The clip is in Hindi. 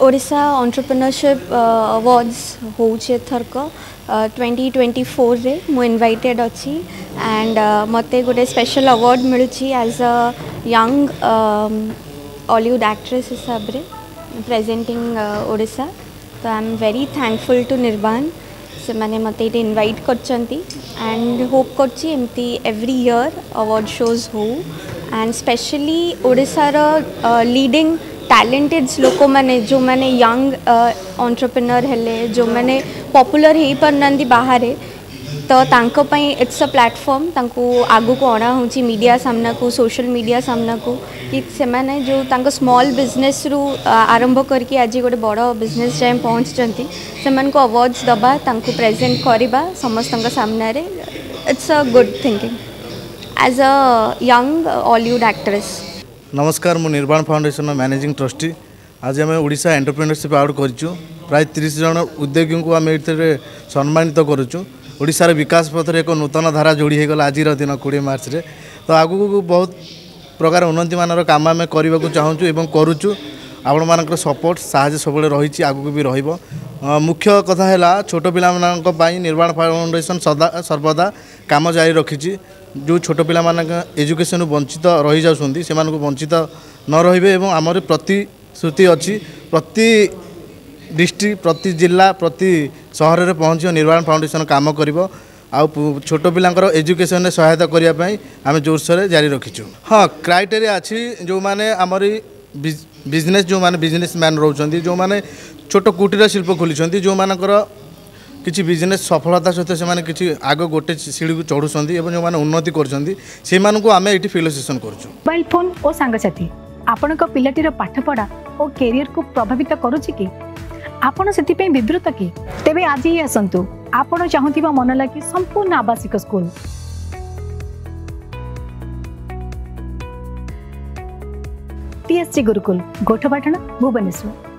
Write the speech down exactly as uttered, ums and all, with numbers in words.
ओडिशा एंटरप्रेन्योरशिप अवार्ड्स होचे थरक ट्वेंटी ट्वेंटी फोर रे मु इनवाइटेड अच्छी एंड मते गोटे स्पेशल अवार्ड मिलची as a young Hollywood actress हिसाब रे प्रेजेंटिंग ओडिशा। तो I am very thankful to Nirban से माने मते इटे इनवाइट करचंती एंड होप करची एमती एवरी ईयर अवार्ड शोज हो एंड स्पेशली ओडिशा रो लीडिंग टैलेंटेड्स लोक मैंने जो मैंने यंग एंटरप्रेन्योर हेले जो मैंने पॉपुलर हो पारनांदी बाहर तो तांको पई इट्स अ प्लेटफॉर्म तांको आगु को अणा होची मीडिया सामना को सोशल मीडिया सामना को कि से माने जो तांको स्मॉल बिजनेस रु आरंभ करके आज गोटे बड़ बिजनेस जाए पहुँचती से मन को अवार्ड्स दबा तांको प्रेजेंट करवा समस्त सामने रे it's a good thinking as a young Hollywood actress. नमस्कार मु निर्बाण फाउंडेशन मैनेजिंग ट्रस्टी। आज आम ओडिशा एंटरप्रेन्योरशिप अवार्ड करूँ प्राय तीस जन उद्योगी को आम ये सम्मानित करुचु। ओडिशार विकास पथर एक नूतन धारा जोड़ी होगला आज दिन कोड़े मार्च रे। तो आगू को बहुत प्रकार उन्नति मान काम आम करने को चाहूँ एवं करुचु। आपण मान सपोर्ट साहय सब रही आगू भी रहिबो। मुख्य कथा है छोट पाई निर्बाण फाउंडेशन सदा सर्वदा काम जारी रखी। जो छोट पिला एजुकेशन वंचित रही जाउछंती से मानको वंचित न रहिबे एवं आमर प्रतिश्रुति अच्छी प्रति डिस्ट्रिक्ट प्रति जिला प्रति सहर में पहुँच निर्बाण फाउंडेशन काम करिवो आ छोट पिलांकर एजुकेशन सहायता करिया पई आमे जोरसोर जारी रखीचु। हाँ क्राइटेरिया अच्छी जो माने आमरी बिजनेस जो माने बिजनेस मैन रोचंती जो माने छोट कुटीर शिल्प खोली जो मानकर किसी बिजनेस सफलता सहित से किसी आग गोटे सीढ़ी को चढ़ुंट और जो उन्नति कर आम ये फेलोसेसन कर मोबाइल फोन और सांगसाथी आपण पिलाटीर पाठपढ़ा और कैरियर को प्रभावित करुच्ची कि आपण से विवृत कि तेबे आज ही आसतु आपण चाहूबा मन लगी संपूर्ण आवासिक स्कूल टीएससी गुरुकुल गोठपाटण भुवनेश्वर।